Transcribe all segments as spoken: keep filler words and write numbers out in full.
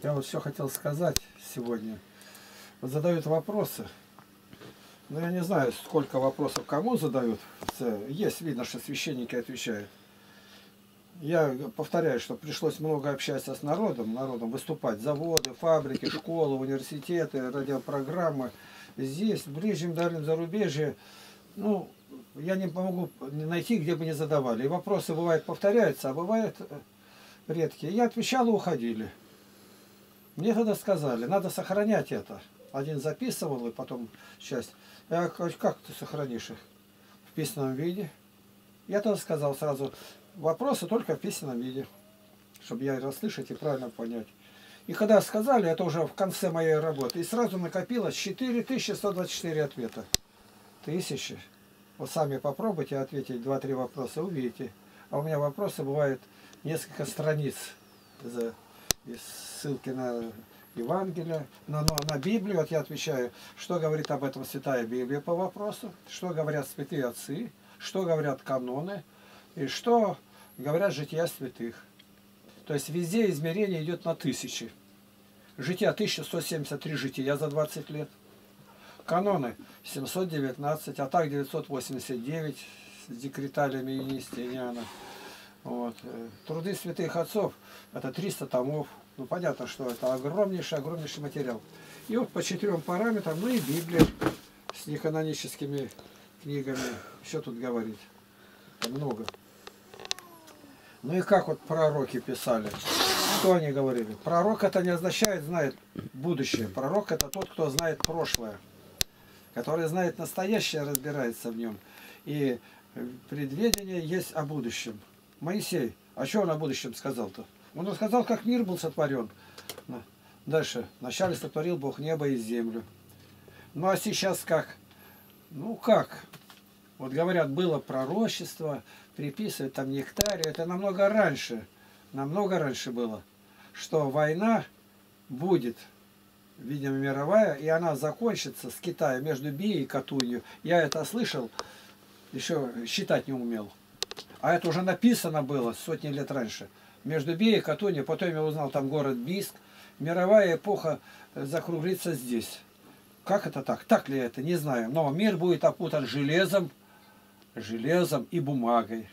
Я вот все хотел сказать сегодня. Вот задают вопросы. Но я не знаю, сколько вопросов кому задают. Есть, видно, что священники отвечают. Я повторяю, что пришлось много общаться с народом, народом выступать. Заводы, фабрики, школы, университеты, радиопрограммы. Здесь, в ближнем, дальнем зарубежье. Ну, я не могу найти, где бы не задавали. И вопросы бывают повторяются, а бывают редкие. Я отвечал и уходили. Мне тогда сказали, надо сохранять это. Один записывал, и потом часть. Я говорю, как ты сохранишь их? В письменном виде. Я тогда сказал сразу, вопросы только в письменном виде. Чтобы я расслышать и правильно понять. И когда сказали, это уже в конце моей работы, и сразу накопилось четыре тысячи сто двадцать четыре ответа. Тысячи. Вот сами попробуйте ответить два-три вопроса, увидите. А у меня вопросы бывают несколько страниц. И ссылки на Евангелие, на, на, на Библию. Вот я отвечаю, что говорит об этом Святая Библия по вопросу, что говорят святые отцы, что говорят каноны, и что говорят жития святых. То есть везде измерение идет на тысячи. Жития тысяча сто семьдесят три жития за двадцать лет. Каноны семьсот девятнадцать, а так девятьсот восемьдесят девять с декреталями Енистиниана. Вот. Труды святых отцов это триста томов. Ну понятно, что это огромнейший, огромнейший материал. И вот по четырем параметрам, ну и Библия с неканоническими книгами. Что тут говорить? Это много. Ну и как вот пророки писали? Что они говорили? Пророк это не означает знает будущее. Пророк это тот, кто знает прошлое. Который знает настоящее, разбирается в нем. И предведение есть о будущем. Моисей, а что он о будущем сказал-то? Он рассказал, как мир был сотворен. Дальше. Вначале сотворил Бог небо и землю. Ну а сейчас как? Ну как? Вот говорят, было пророчество, приписывают там нектарию. Это намного раньше. Намного раньше было. Что война будет, видимо, мировая, и она закончится с Китаем между Бией и Катунью. Я это слышал, еще считать не умел. А это уже написано было сотни лет раньше. Между Бией и Катунью, потом я узнал, там город Бийск. Мировая эпоха закруглится здесь. Как это так? Так ли это? Не знаю. Но мир будет опутан железом, железом и бумагой.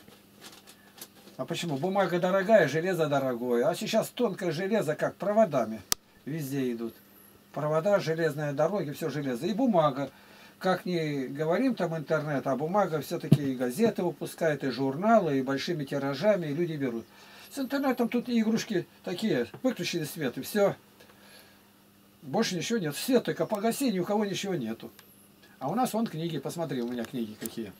А почему? Бумага дорогая, железо дорогое. А сейчас тонкое железо, как проводами, везде идут. Провода, железные дороги, все железо. И бумага. Как ни говорим там интернет, а бумага все-таки и газеты выпускает, и журналы, и большими тиражами, и люди берут. С интернетом тут игрушки такие, выключили свет, и все. Больше ничего нет. Свет только погаси, ни у кого ничего нету. А у нас вон книги, посмотри, у меня книги какие.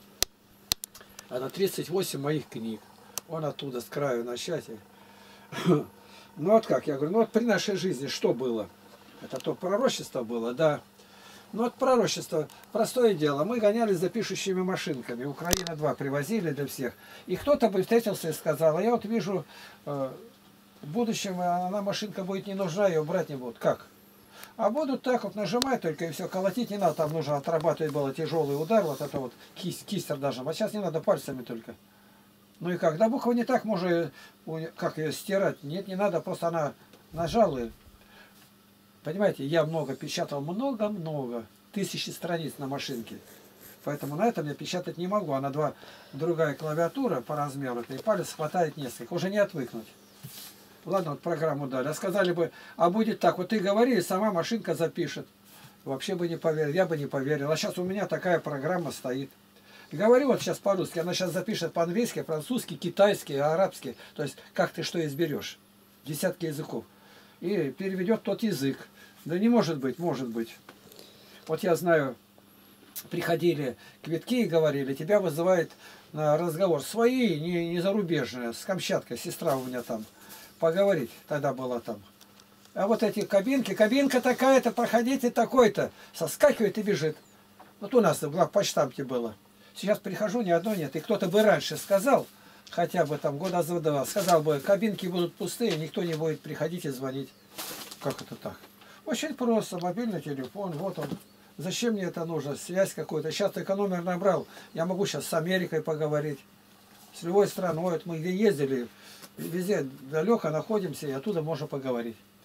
Это тридцать восемь моих книг. Вон оттуда, с краю начать. Ну вот как, я говорю, ну вот при нашей жизни что было? Это то пророчество было, да. Ну вот пророчество, простое дело. Мы гонялись за пишущими машинками. Украина два привозили для всех. И кто-то бы встретился и сказал, а я вот вижу, э, в будущем она машинка будет не нужна, ее брать не будут. Как? А будут так вот нажимать только и все, колотить не надо. Там нужно отрабатывать было тяжелый удар, вот это вот кисть, кистер даже. Вот сейчас не надо пальцами только. Ну и как? Да буква не так, может, как ее стирать? Нет, не надо, просто она нажала. Понимаете, я много печатал, много-много, тысячи страниц на машинке. Поэтому на этом я печатать не могу. А на два другая клавиатура по размеру, и палец хватает несколько. Уже не отвыкнуть. Ладно, вот программу дали. А сказали бы, а будет так, вот ты говори, и сама машинка запишет. Вообще бы не поверил, я бы не поверил. А сейчас у меня такая программа стоит. Говорю вот сейчас по-русски, она сейчас запишет по-английски, французски, китайский, арабский. То есть, как ты что изберешь. Десятки языков. И переведет тот язык. Да не может быть, может быть. Вот я знаю, приходили квитки и говорили, тебя вызывает на разговор свои, не, не зарубежные, с Камчаткой, сестра у меня там, поговорить тогда была там. А вот эти кабинки, кабинка такая-то, проходите такой-то, соскакивает и бежит. Вот у нас в главпочтамте было. Сейчас прихожу, ни одной нет. И кто-то бы раньше сказал, хотя бы там года за два, сказал бы, кабинки будут пустые, никто не будет приходить и звонить. Как это так? Очень просто, мобильный телефон, вот он. Зачем мне это нужно? Связь какую-то. Сейчас только номер набрал, я могу сейчас с Америкой поговорить. С любой страной. Вот мы где ездили, везде далеко находимся, и оттуда можно поговорить.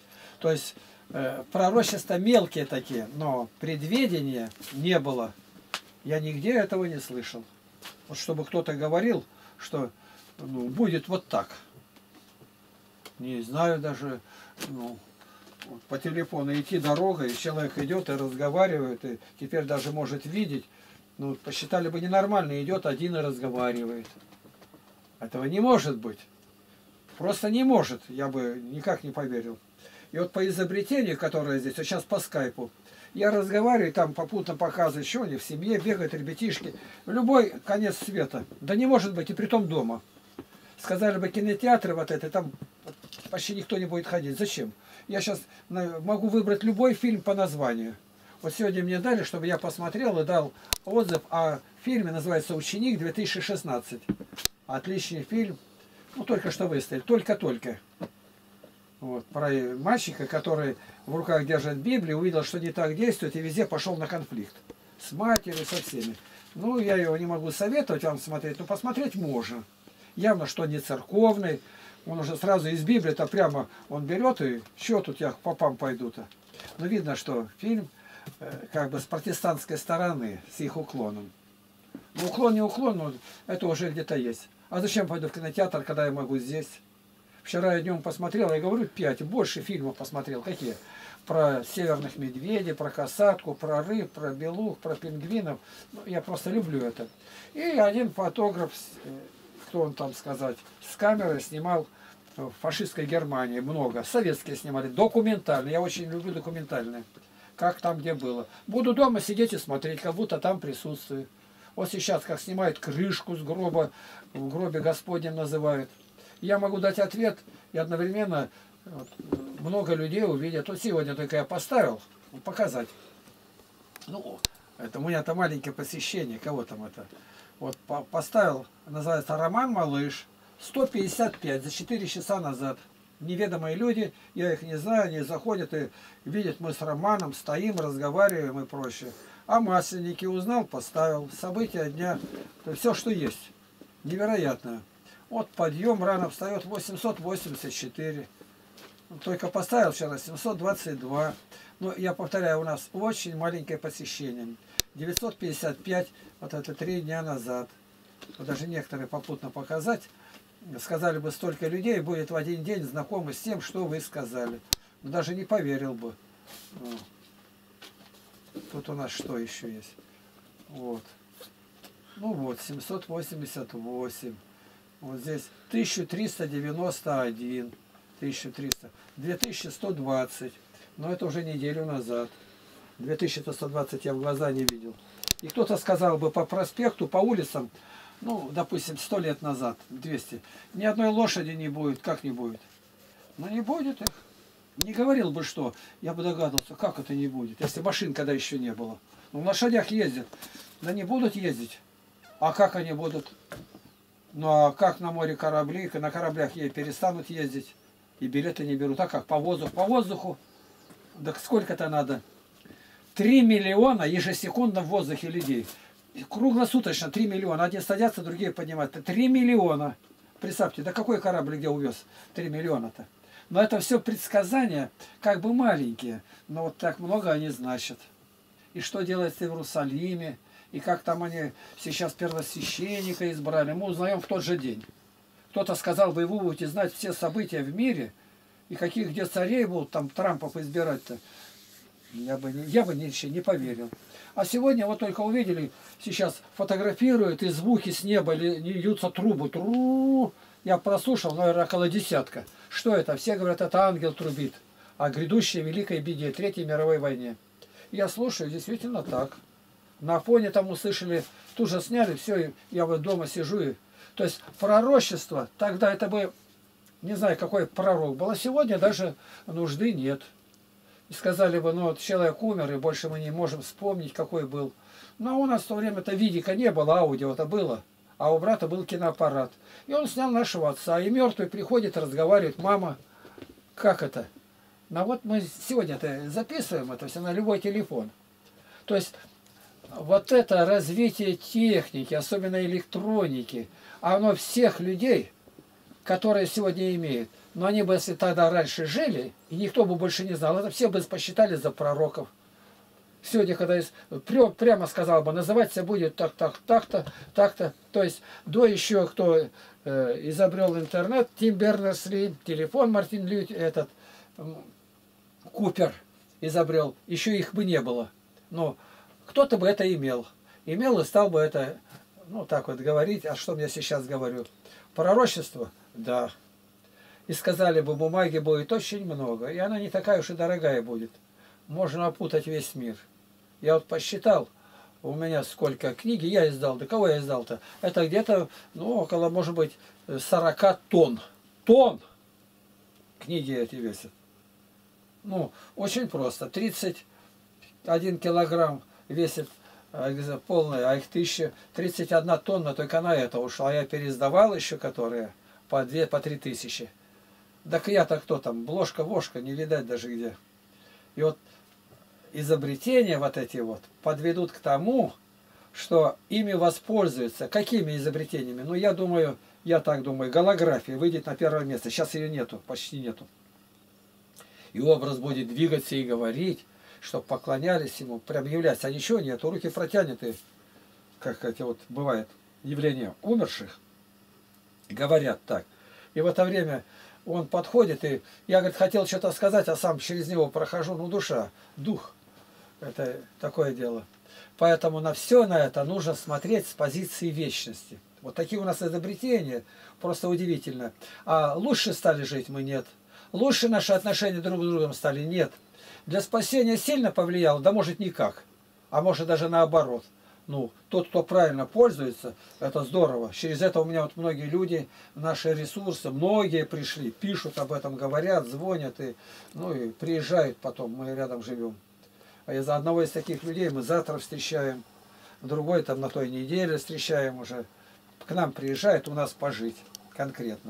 То есть э, пророчества мелкие такие, но предведения не было. Я нигде этого не слышал. Вот чтобы кто-то говорил, что ну, будет вот так. Не знаю даже, ну, вот по телефону идти дорогой, и человек идет и разговаривает, и теперь даже может видеть. Ну, посчитали бы ненормально, идет один и разговаривает. Этого не может быть. Просто не может, я бы никак не поверил. И вот по изобретению, которое здесь, вот сейчас по скайпу, я разговариваю, там попутно показываю, еще они в семье бегают ребятишки. В любой конец света. Да не может быть, и притом дома. Сказали бы кинотеатры вот это, там почти никто не будет ходить. Зачем? Я сейчас могу выбрать любой фильм по названию. Вот сегодня мне дали, чтобы я посмотрел и дал отзыв о фильме, называется «Ученик две тысячи шестнадцать». Отличный фильм. Ну, только что выставили. Только-только. Вот. Про мальчика, который в руках держит Библию, увидел, что не так действует, и везде пошел на конфликт. С матерью, со всеми. Ну, я его не могу советовать вам смотреть, но посмотреть можно. Явно, что не церковный. Он уже сразу из Библии-то прямо он берет, и что тут я к попам пойду-то. Но видно, что фильм как бы с протестантской стороны, с их уклоном. Ну, уклон не уклон, но это уже где-то есть. А зачем пойду в кинотеатр, когда я могу здесь? Вчера я днем посмотрел, я говорю, пять, больше фильмов посмотрел. Какие? Про северных медведей, про касатку, про рыб, про белух, про пингвинов. Ну, я просто люблю это. И один фотограф, кто он там сказать, с камерой снимал в фашистской Германии много. Советские снимали, документальные. Я очень люблю документальные. Как там, где было. Буду дома сидеть и смотреть, как будто там присутствую. Вот сейчас, как снимают крышку с гроба, в гробе Господнем называют. Я могу дать ответ, и одновременно вот, много людей увидят. Вот сегодня только я поставил, показать. Ну, это у меня-то маленькое посещение, кого там это. Вот по поставил, называется «Роман Малыш», сто пятьдесят пять, за четыре часа назад. Неведомые люди, я их не знаю, они заходят и видят, мы с Романом стоим, разговариваем и прочее. А масленники узнал, поставил. События дня, то все, что есть. Невероятно. Вот подъем рано встает восемьсот восемьдесят четыре. Только поставил вчера семьсот двадцать два. Но я повторяю, у нас очень маленькое посещение. девятьсот пятьдесят пять, вот это три дня назад. Вот даже некоторые попутно показать. Сказали бы, столько людей будет в один день знакомы с тем, что вы сказали. Но даже не поверил бы. Тут у нас что еще есть? Вот. Ну вот, семьсот восемьдесят восемь. Вот здесь тысяча триста девяносто один. тысяча триста. две тысячи сто двадцать. Но это уже неделю назад. две тысячи сто двадцать я в глаза не видел. И кто-то сказал бы по проспекту, по улицам, ну, допустим, сто лет назад, двести, ни одной лошади не будет. Как не будет? Ну, не будет их. Не говорил бы, что, я бы догадывался, как это не будет, если машин когда еще не было. Ну, в лошадях ездят. Да не будут ездить. А как они будут? Ну, а как на море корабли? На кораблях ей перестанут ездить. И билеты не берут. А как? По воздуху? По воздуху? Да сколько-то надо? Три миллиона ежесекундно в воздухе людей. Круглосуточно три миллиона. Одни садятся, другие поднимаются. Три миллиона. Представьте, да какой корабль где увез? Три миллиона-то. Но это все предсказания, как бы маленькие. Но вот так много они значат. И что делается в Иерусалиме. И как там они сейчас первосвященника избрали. Мы узнаем в тот же день. Кто-то сказал бы, вы будете знать все события в мире. И каких где царей будут там Трампов избирать-то. Я бы, я бы еще не поверил. А сегодня вот только увидели, сейчас фотографируют, и звуки с неба льются трубы. Тру. Я прослушал, наверное, около десятка. Что это? Все говорят, это ангел трубит о грядущей великой беде, Третьей мировой войне. Я слушаю, действительно так. На фоне там услышали, тут же сняли, все, я вот дома сижу. И... То есть пророчество, тогда это бы, не знаю, какой пророк был, а сегодня даже нужды нет. И сказали бы, ну вот человек умер, и больше мы не можем вспомнить, какой был. Но у нас в то время-то видика не было, аудио-то было. А у брата был киноаппарат. И он снял нашего отца. И мертвый приходит, разговаривает, мама, как это? Ну вот мы сегодня-то записываем это все на любой телефон. То есть вот это развитие техники, особенно электроники, оно всех людей которые сегодня имеют. Но они бы, если тогда раньше жили, и никто бы больше не знал, это все бы посчитали за пророков. Сегодня, когда прямо сказал бы, называться будет так, так, так-то, так-то. То есть до еще кто э, изобрел интернет, Тим Бернерс-Ли, телефон Мартин Лют, этот э, Купер изобрел, еще их бы не было. Но кто-то бы это имел. Имел и стал бы это, ну так вот говорить, а что я сейчас говорю? Пророчество? Да. И сказали бы, бумаги будет очень много, и она не такая уж и дорогая будет. Можно опутать весь мир. Я вот посчитал, у меня сколько книги я издал. Да кого я издал-то? Это где-то, ну, около, может быть, сорока тонн. Тонн! Книги эти весят. Ну, очень просто. тридцать один килограмм весит полная, а их тысяча, тридцать одна тонна только на это ушла. Я переиздавал еще, которые по две, по три тысячи. Так я-то кто там? Бложка-вошка, не видать даже где. И вот изобретения вот эти вот подведут к тому, что ими воспользуются. Какими изобретениями? Ну, я думаю, я так думаю, голография выйдет на первое место. Сейчас ее нету, почти нету. И образ будет двигаться и говорить, чтобы поклонялись ему, прям являться. А ничего нету, руки протянуты, как эти вот бывает явления умерших, говорят так. И в это время он подходит, и я, говорит, хотел что-то сказать, а сам через него прохожу, ну, душа, дух. Это такое дело. Поэтому на все на это нужно смотреть с позиции вечности. Вот такие у нас изобретения, просто удивительно. А лучше стали жить мы? Нет. Лучше наши отношения друг с другом стали? Нет. Для спасения сильно повлияло? Да может никак. А может даже наоборот. Ну, тот, кто правильно пользуется, это здорово. Через это у меня вот многие люди, наши ресурсы, многие пришли, пишут об этом, говорят, звонят, и, ну и приезжают потом, мы рядом живем. А из одного из таких людей мы завтра встречаем, другой там на той неделе встречаем уже. К нам приезжает у нас пожить конкретно.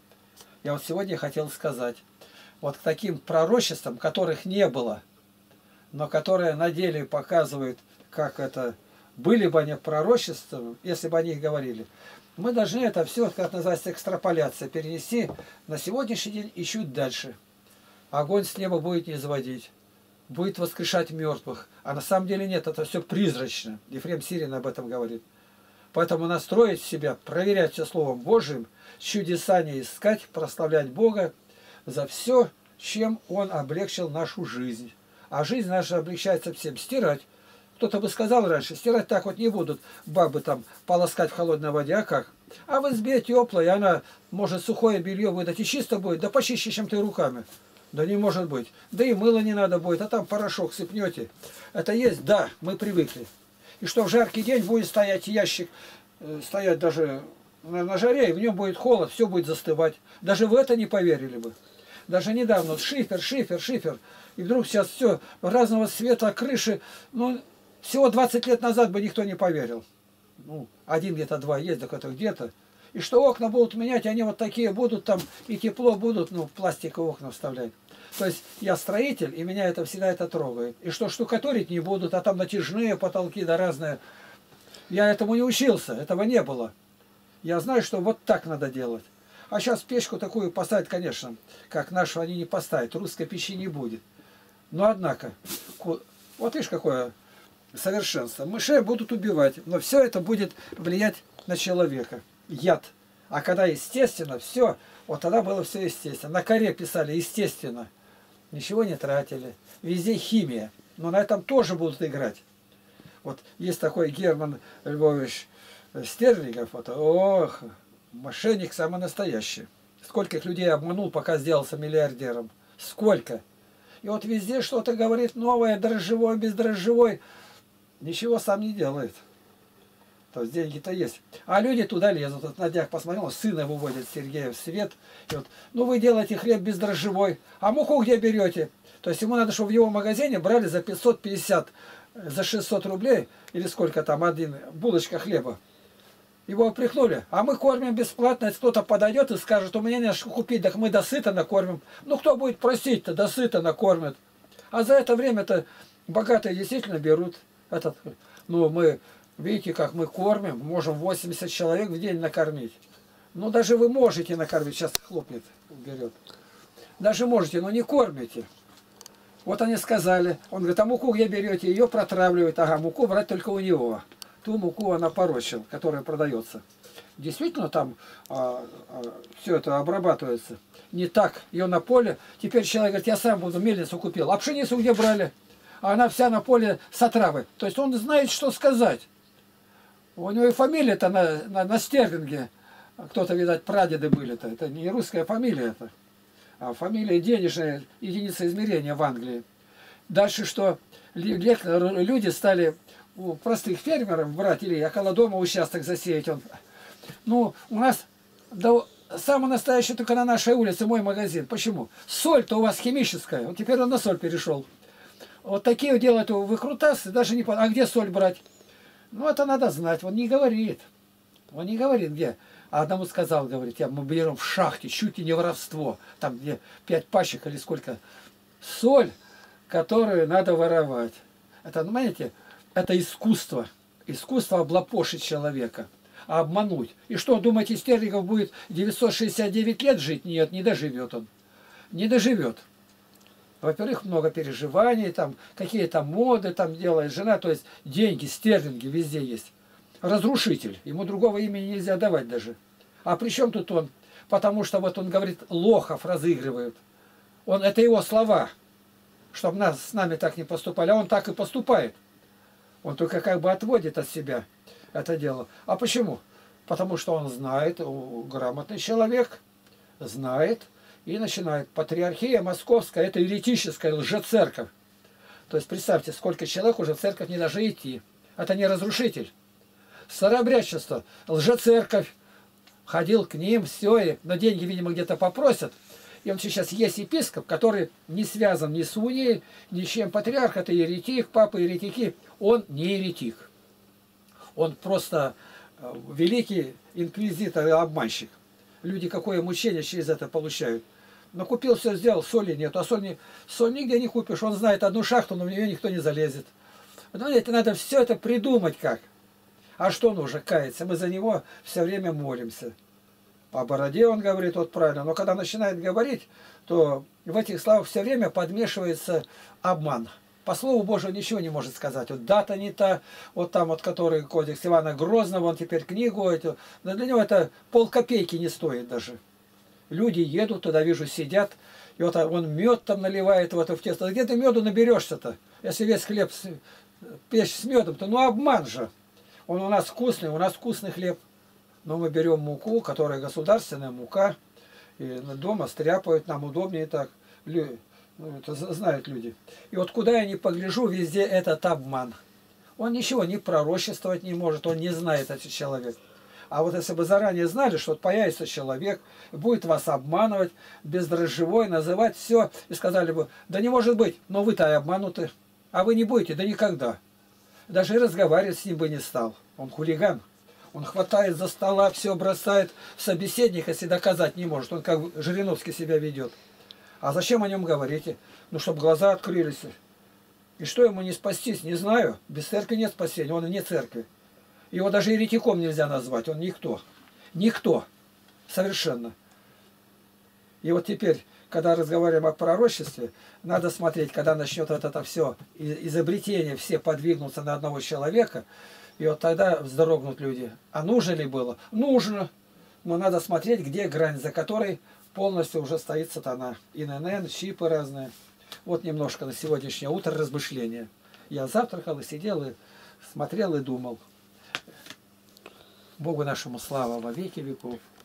Я вот сегодня хотел сказать, вот к таким пророчествам, которых не было, но которые на деле показывают, как это, были бы они пророчеством, если бы о них говорили. Мы должны это все, как называется, экстраполяция, перенести на сегодняшний день и чуть дальше. Огонь с неба будет не заводить, будет воскрешать мертвых. А на самом деле нет, это все призрачно. Ефрем Сирин об этом говорит. Поэтому настроить себя, проверять все Словом Божьим, чудеса не искать, прославлять Бога за все, чем Он облегчил нашу жизнь. А жизнь наша облегчается всем. Стирать. Кто-то бы сказал раньше, стирать так вот не будут бабы там полоскать в холодной воде, а как? А в избе теплая, и она может сухое белье выдать, и чисто будет, да почище, чем ты руками. Да не может быть. Да и мыло не надо будет, а там порошок сыпнете. Это есть? Да, мы привыкли. И что в жаркий день будет стоять ящик, стоять даже на, на жаре, и в нем будет холод, все будет застывать. Даже в это не поверили бы. Даже недавно вот шифер, шифер, шифер. И вдруг сейчас все разного цвета, крыши. Ну, всего двадцать лет назад бы никто не поверил. Ну, один где-то, два есть, так это где-то. И что окна будут менять, они вот такие будут там, и тепло будут, ну, пластиковые окна вставлять. То есть я строитель, и меня это всегда это трогает. И что штукатурить не будут, а там натяжные потолки, да разные. Я этому не учился, этого не было. Я знаю, что вот так надо делать. А сейчас печку такую поставить, конечно, как нашу они не поставят, русской печи не будет. Но однако, вот видишь, какое совершенство. Мышей будут убивать, но все это будет влиять на человека. Яд. А когда естественно, все, вот тогда было все естественно. На коре писали естественно. Ничего не тратили. Везде химия. Но на этом тоже будут играть. Вот есть такой Герман Львович Стерлигов. Вот, ох, мошенник самый настоящий. Скольких людей обманул, пока сделался миллиардером. Сколько. И вот везде что-то говорит новое, дрожжевой, бездрожжевой. Ничего сам не делает. То есть деньги-то есть. А люди туда лезут. Вот на днях посмотрел, сына выводит Сергея в свет. И вот, ну вы делаете хлеб бездрожжевой. А муку где берете? То есть ему надо, чтобы в его магазине брали за пятьсот пятьдесят, за шестьсот рублей, или сколько там, один булочка хлеба. Его опрекнули. А мы кормим бесплатно. Если кто-то подойдет и скажет, у меня не что купить, так мы досыта накормим. Ну кто будет просить-то, досыта накормят. А за это время-то богатые действительно берут. Этот, ну мы... Видите, как мы кормим, можем восемьдесят человек в день накормить. Ну, даже вы можете накормить, сейчас хлопнет, берет. Даже можете, но не кормите. Вот они сказали, он говорит, а муку где берете? Ее протравливают, ага, муку брать только у него. Ту муку она порочил, которая продается. Действительно там а, а, все это обрабатывается. Не так, ее на поле. Теперь человек говорит, я сам буду, мельницу купил. А пшеницу где брали? А она вся на поле с отравой. То есть он знает, что сказать. У него и фамилия-то на, на, на стерлинге. Кто-то, видать, прадеды были-то. Это не русская фамилия это. А фамилия денежная единица измерения в Англии. Дальше что? Люди стали у простых фермеров брать или около дома участок засеять. Он. Ну, у нас да, самый настоящий только на нашей улице мой магазин. Почему? Соль-то у вас химическая. Вот теперь он на соль перешел. Вот такие делают выкрутасы, даже не понимают, а где соль брать? Ну, это надо знать. Он не говорит. Он не говорит, где. А одному сказал, говорит, я, мы берем в шахте, чуть ли не воровство. Там где пять пачек или сколько. Соль, которую надо воровать. Это, понимаете, это искусство. Искусство облапошить человека. А обмануть. И что, думаете, Стерлигов будет девятьсот шестьдесят девять лет жить? Нет, не доживет он. Не доживет. Во-первых, много переживаний, там какие-то моды там делает жена, то есть деньги, стерлинги везде есть. Разрушитель. Ему другого имени нельзя давать даже. А при чем тут он? Потому что вот он говорит, лохов разыгрывают. Он, это его слова, чтобы нас, с нами так не поступали. А он так и поступает. Он только как бы отводит от себя это дело. А почему? Потому что он знает, грамотный человек, знает, и начинает. Патриархия московская, это еретическая лжецерковь. То есть представьте, сколько человек уже в церковь не даже идти. Это не разрушитель. Старообрядчество, лжецерковь. Ходил к ним, все, и на деньги, видимо, где-то попросят. И он сейчас есть епископ, который не связан ни с унией, ни с чем. Патриарх это еретик, папа еретики. Он не еретик. Он просто великий инквизитор и обманщик. Люди какое мучение через это получают. Но купил, все сделал, соли нет. А соль, не, соль нигде не купишь. Он знает одну шахту, но в нее никто не залезет. Понимаете, надо все это придумать как. А что нужно? Каяться. Мы за него все время молимся. О бороде он говорит, вот правильно. Но когда начинает говорить, то в этих словах все время подмешивается обман. По слову Божьему ничего не может сказать. Вот дата не та, вот там вот который кодекс Ивана Грозного, он теперь книгу эту. Но для него это полкопейки не стоит даже. Люди едут туда, вижу, сидят. И вот он мед там наливает в это в тесто. Где ты меду наберешься-то? Если весь хлеб печь с медом, то ну обман же. Он у нас вкусный, у нас вкусный хлеб. Но мы берем муку, которая государственная мука. И дома стряпают, нам удобнее так. Ну, это знают люди. И вот куда я ни погляжу, везде этот обман. Он ничего не пророчествовать не может, он не знает этот человек. А вот если бы заранее знали, что появится человек, будет вас обманывать, бездрожжевой, называть все, и сказали бы, да не может быть, но вы-то и обмануты, а вы не будете, да никогда. Даже и разговаривать с ним бы не стал. Он хулиган. Он хватает за стола, все бросает в собеседника, если доказать не может. Он как Жириновский себя ведет. А зачем о нем говорите? Ну, чтобы глаза открылись. И что ему не спастись? Не знаю. Без церкви нет спасения, он и не церкви. Его даже еретиком нельзя назвать, он никто. Никто. Совершенно. И вот теперь, когда разговариваем о пророчестве, надо смотреть, когда начнет вот это все, изобретение все подвигнуться на одного человека, и вот тогда вздрогнут люди. А нужно ли было? Нужно. Но надо смотреть, где грань, за которой полностью уже стоит сатана. И эн эн эн, чипы разные. Вот немножко на сегодняшнее утро размышления. Я завтракал и сидел, и смотрел, и думал. Богу нашему слава во веки веков.